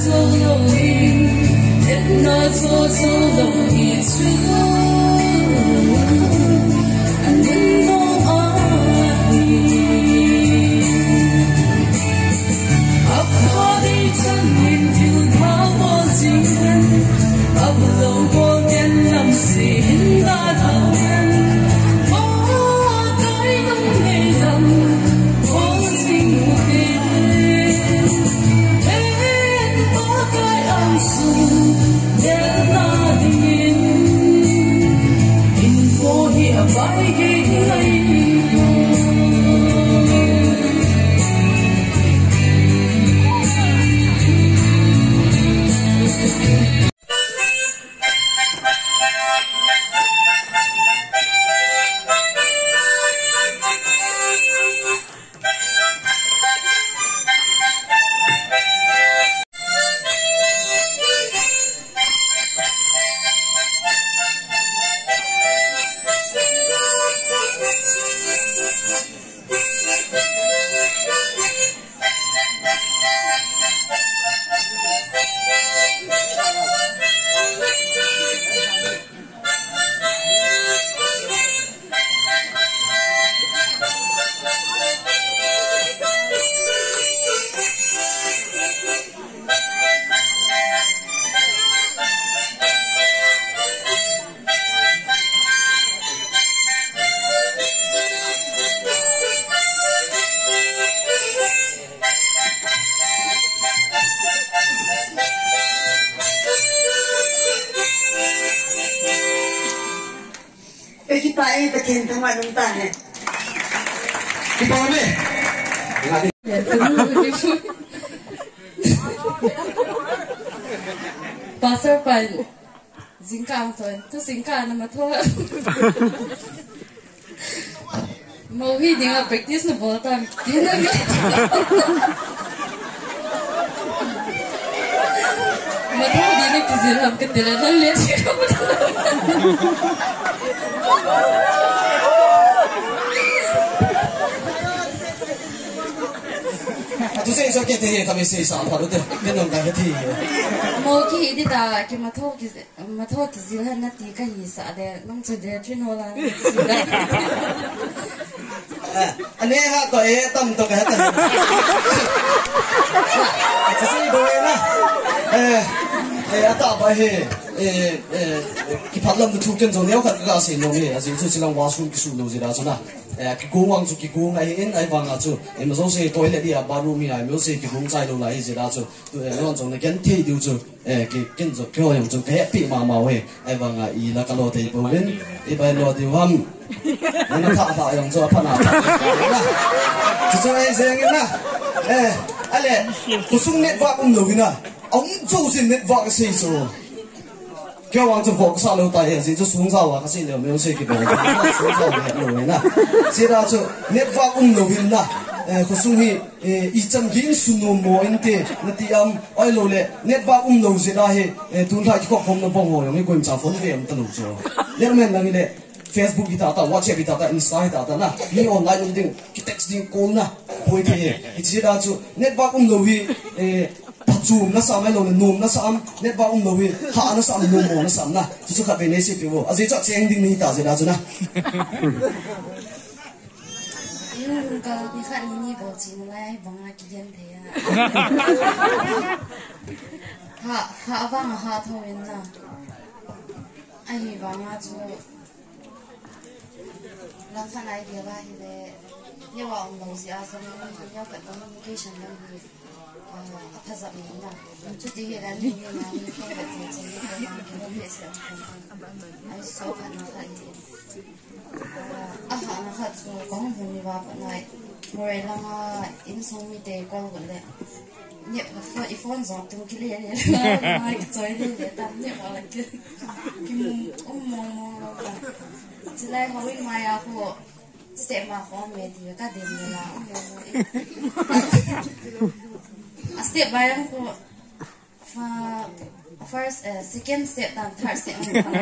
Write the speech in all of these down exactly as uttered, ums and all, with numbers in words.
Passer pan zingkang tuan, tu zingkang nama tuan. Mau hi dengan practice na boltan, kena ni. Mata dia ni keziram ketilanan lihat siapa. Tu saya so kita ni kami saya sama pada tu, kita nak dah hati. Mau ki ini dah kita matau kita matau keziran nanti kan isa ada, nang sudah cinola. Ane ha to eh tam to kah tam. Jadi boleh lah. Eh eh apa apa he eh eh kita dalam tu kan jadi aku kan kasih nombor, jadi tu silang wasun kisu nombor jadi macam mana. Eh kigong tu kigong ai in ai bang tu, eh macam tu toilet dia baru mi ai, macam tu kigong cai tu lah jadi tu, tu eh macam tu kan ti tu tu eh kan tu kau yang tu kayak pi mama we, ai bang ai lah kalau ti boleh, ai bang lo ti ham. Mana tak tak yang tu apa nak? Jadi saya sayangin lah. Eh, ale, kusung network um logi na. Ông chủ xin network cái gì rồi? Kêu ông chủ học sao lâu tay gì cho xuống sao à? Cái gì đều mấy ông cái đồ xuống sao để rồi na. Chỉ là cho network um logi na. Eh, kusung hi icham gin sunu mo ente nati am oi lo le network um logi ra hi tun thai ko phong no bong ho yang ni koim cha phone ve am tanu jo. Ler men lang ile Facebook kita tak, WhatsApp kita tak, Insta kita tak, nah, ni online umding, kita texting call nah, boleh kaya. Itu dah tu network um lohi, eh, zoom na sam,elo nom na sam, network um lohi, ha na sam, nom mo na sam nah, tu suka benesi piwo. Aziz cak ceng ding ni tak, dah tu nah. Ini kalau ni kan ini bocil mulai bangga kian dia. Ha ha bangga ha tu ena. Ayi bangga tu. Lang kan ai dia lah ini, ni orang orang si asal ni ni yang kat communication yang ni apa sebab ni nak, macam dia kan ni ni ni kan kat sini ni kan kita biasa kan, ai so kan nak ini, ah nak kat so kau pun ni apa nak, mulai lama insong mi teh kau boleh, ni apa iPhone zat tu kiri ni, nak join ni tapi ni malah ke, kim umum apa. Selain kawin maya aku step macam media kadang lah, step bayang aku first second step dan third step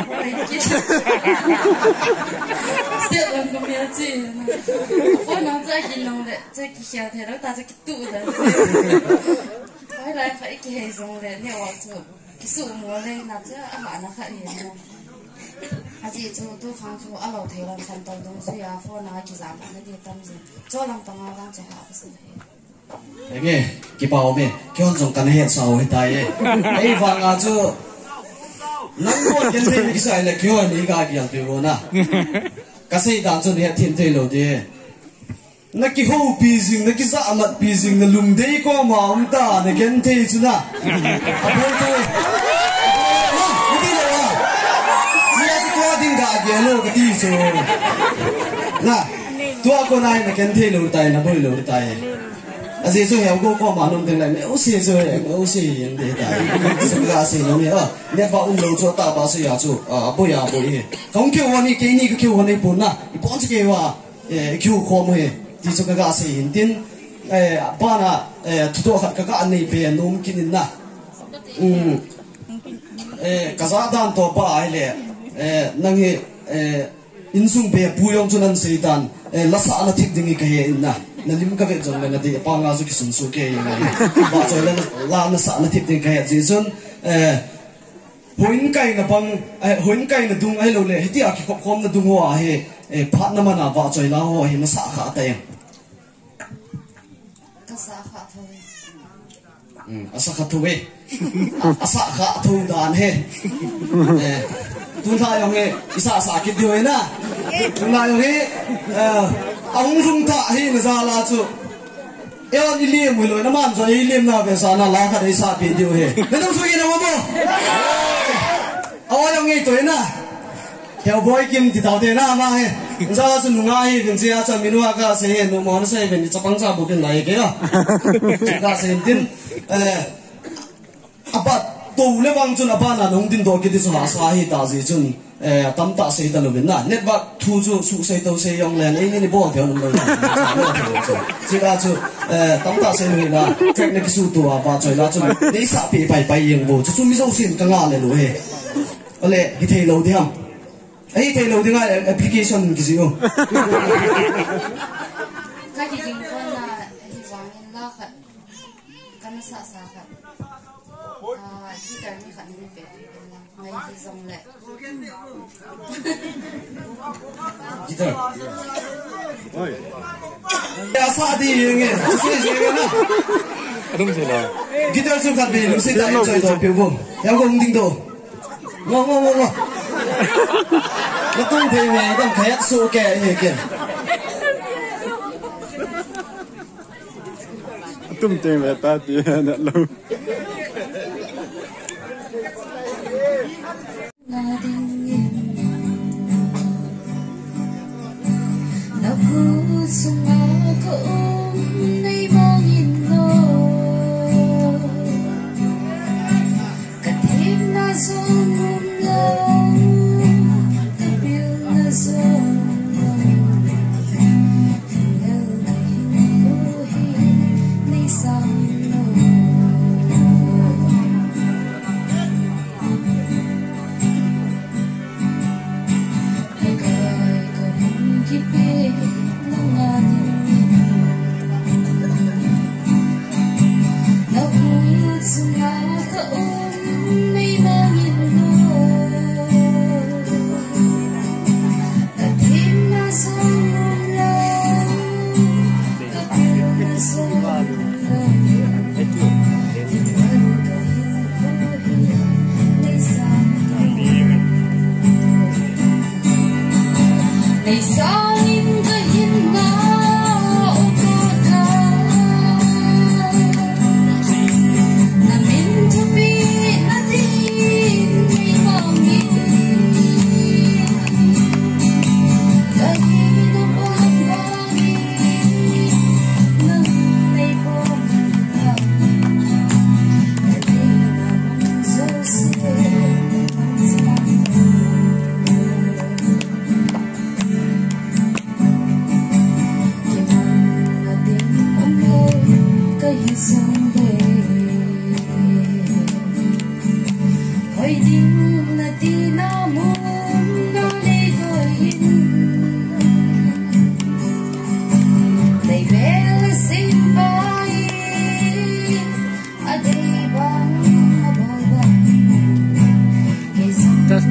step yang kami aje, aku nak jadi nong le, jadi kisah terus tak jadi tu dah. Kalau lagi cái giống này nhiều hoặc chú cái sự mua lên là chứ ăn bạn nó khá nhiều nữa à chị chú tôi kháng chú ăn lẩu thấy làm thành tàu đông suy à phô nói chỉ giảm nó đi tâm gì cho làm tàu ngang đang chạy hạ cái sự đấy nghe cái bao mẹ cái con giống cái hết sao hết tay ấy ấy vàng à chú nắng buồn cái gì cái sai là cái hồi này cái gì vậy cô na cái gì đang cho này thiên thế lâu đi na cái hậu pizing na cái giá mặt pizing na lùng đấy có mà ông ta na cái thế chứ na à bố tôi đi đâu à giờ sẽ có tiếng gà kia luôn cái gì chứ na tua con này na cái thế lâu tay na bôi lâu tay à giờ tôi hiểu cô có mà nông tiếng này mẹ ôi xì rồi mẹ ôi xì những thế này cái gà xì nó mẹ à mẹ bảo ông lâu cho ta bảo xì à chú à bôi à bôi không kêu anh cái này cái kêu anh bốn na bốn cái kêu à kêu khó màที่จะกระสีหินตินเอ่อบ้านอ่ะเอ่อทุกตัวขัดกระอันนี้เป็นนุ่มกินนะอืมเอ่อกระซาดานตัวป้าไอ้เล่เอ่อนั่งเอ่ออินซุ่มเบียปุยองจุนันสีดันเอ่อลักษณะทิศดิ่งกันเห็นนะนั่นลิมก็เป็นจังเลยนะที่ป้างาสุกิสุนสุกยังไงบ้าใจแล้วลาลักษณะทิศดิ่งกันเห็นจีซุนเอ่อหุ่นไก่นะบังเอ่อหุ่นไก่นะดุงไอ้เราเลยที่อาคิคบคอมนะดุงหัวเฮเอ่อพัดน้ำมันอ่ะบ้าใจแล้วหัวเห็นมันสาขาแต่ยังasa khatuwe asa khatu dan he eh tun tha yong he isa sa ki diwe na tun la yong he ang rung tha hi na za la chu e on li mu lo na man zo hi lim na be sa na la kha dei sa pi diwe he na dong su ye na mo mo aw yong he to na theo boy kim thì tao thế na ma he ra su nu nga hi bin sia cha minu ka se he no mo na se ben cha pang cha bu kin lai ke ya ka se tin eh abat to le bang chun abana nong din do ki dis ha sa hi ta ji chun eh tam ta se ta lo bin na net ba thu chu su se to se yong len ei ni bo theo nong lo ji ga chu eh tam ta se lo na tek ne ki su to ba choi la chun nei sa pi pai pai yeng bo chu mi zo sin ka nga le lo he ole ki thei lo di ham ei thei lo di nga application ki ji o cái gì cũng có là thì vàng lên lo khẩn cái nó sợ sợ khẩn à chỉ cần như khẩn như vậy ngay thì dòng lệ gitar oi ya sa di nge se se na adum se la gitar su khat be lu se dai choi do pyo bo ya ko ding do ngo ngo ngo ngo nó tung thì mà đang thấy su kè như kia tum te me ta ti na lo na ding na ku sung a ko nei mong in no ka tim na sung um lo ka bil na sung keep it, no one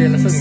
là sức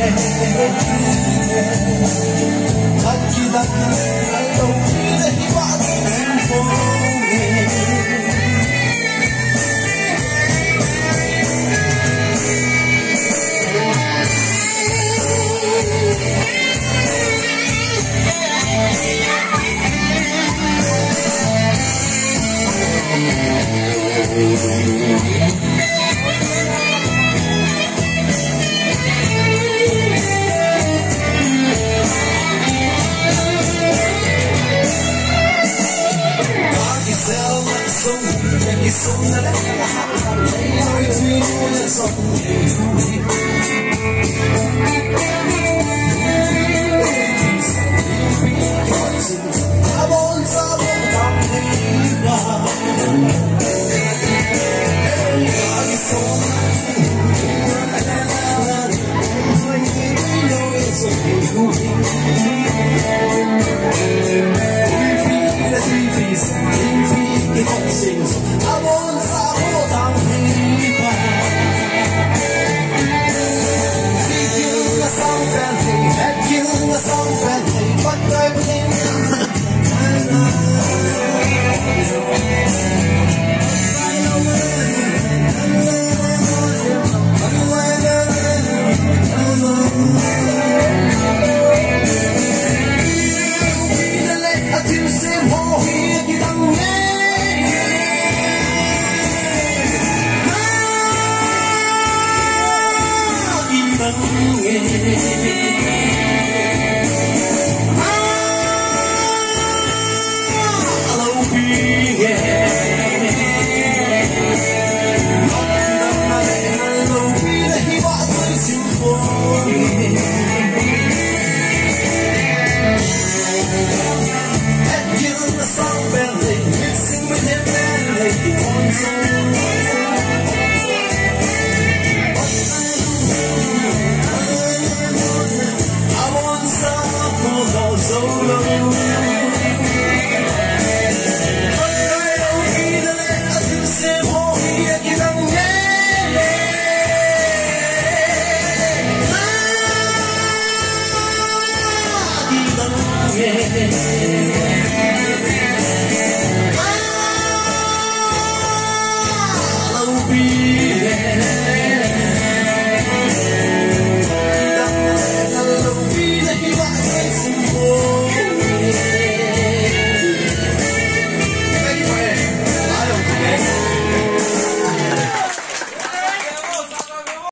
be